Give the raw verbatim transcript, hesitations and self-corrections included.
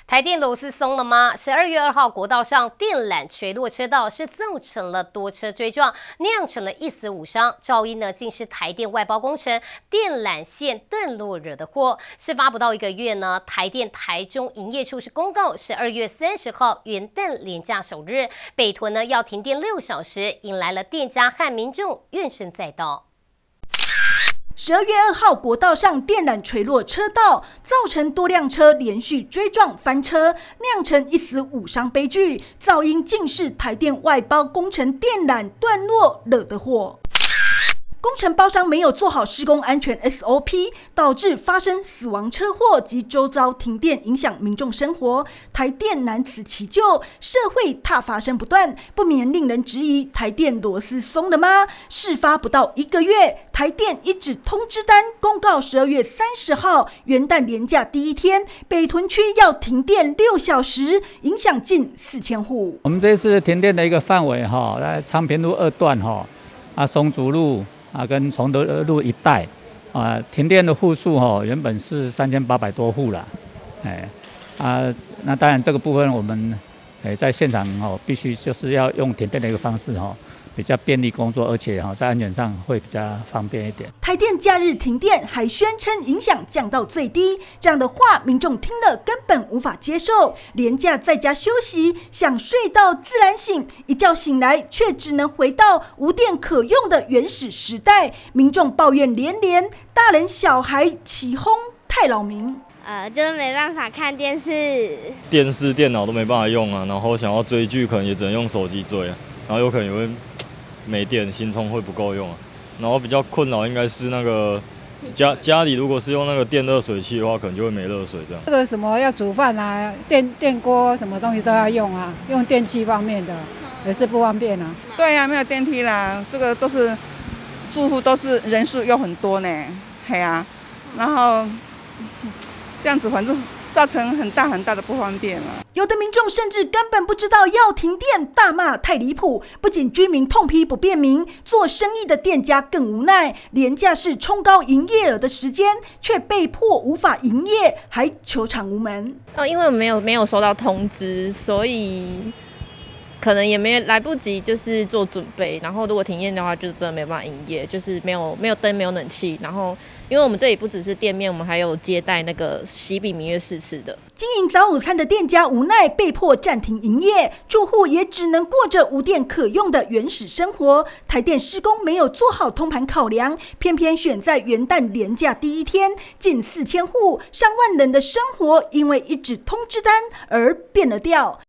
台电螺丝松了吗？十二月二号，国道上电缆垂落车道是造成了多车追撞，酿成了一死五伤。肇因呢，竟是台电外包工程电缆线断落惹的祸。事发不到一个月呢，台电台中营业处是公告，十二月三十号元旦连假首日，北屯呢要停电六小时，引来了店家和民众怨声载道。 十二月二号，国道上电缆垂落车道，造成多辆车连续追撞翻车，酿成一死五伤悲剧。肇因竟是台电外包工程电缆断落惹的祸。工程包商没有做好施工安全 S O P， 导致发生死亡车祸及周遭停电，影响民众生活。台电难辞其咎，社会挞伐声不断，不免令人质疑：台电螺丝松了吗？事发不到一个月，台电一纸通知单公告，十二月三十号元旦连假第一天，北屯区要停电六小时，影响近四千户。 我们这次停电的一个范围哈，在昌平路二段哈，啊松竹路。啊，跟崇德路一带，啊，停电的户数哈，原本是三千八百多户啦，哎，啊，那当然这个部分我们，哎，在现场哦，必须就是要用停电的一个方式哈，比较便利工作，而且哈，在安全上会比较方便一点。 台电假日停电，还宣称影响降到最低，这样的话，民众听了根本无法接受。连假在家休息，想睡到自然醒，一觉醒来却只能回到无电可用的原始时代，民众抱怨连连，大人小孩起哄太扰民。 呃，就是没办法看电视， 电视、电脑都没办法用啊，然后想要追剧，可能也只能用手机追啊，然后有可能也会没电，新充会不够用啊。然后比较困扰应该是那个家家里如果是用那个电热水器的话，可能就会没热水这样。 这个什么要煮饭啊，电电锅什么东西都要用啊，用电器方面的也是不方便啊。 对呀、啊，没有电梯啦，这个都是住户都是人数又很多呢，嘿啊，然后这样子反正造成很大很大的不方便了。 有的民众甚至根本不知道要停电，大骂太离谱。不仅居民痛批不便民，做生意的店家更无奈。连假是冲高营业额的时间，却被迫无法营业，还求偿无门。 哦，因为我没有没有收到通知，所以可能也没来不及就是做准备。然后如果停电的话，就真的没办法营业，就是没有没有灯，没有冷气。然后因为我们这里不只是店面，我们还有接待那个喜饼明月试吃的。 经营早午餐的店家无奈被迫暂停营业，住户也只能过着无电可用的原始生活。台电施工没有做好通盘考量，偏偏选在元旦连假第一天，近四千户、上万人的生活因为一纸通知单而变了调。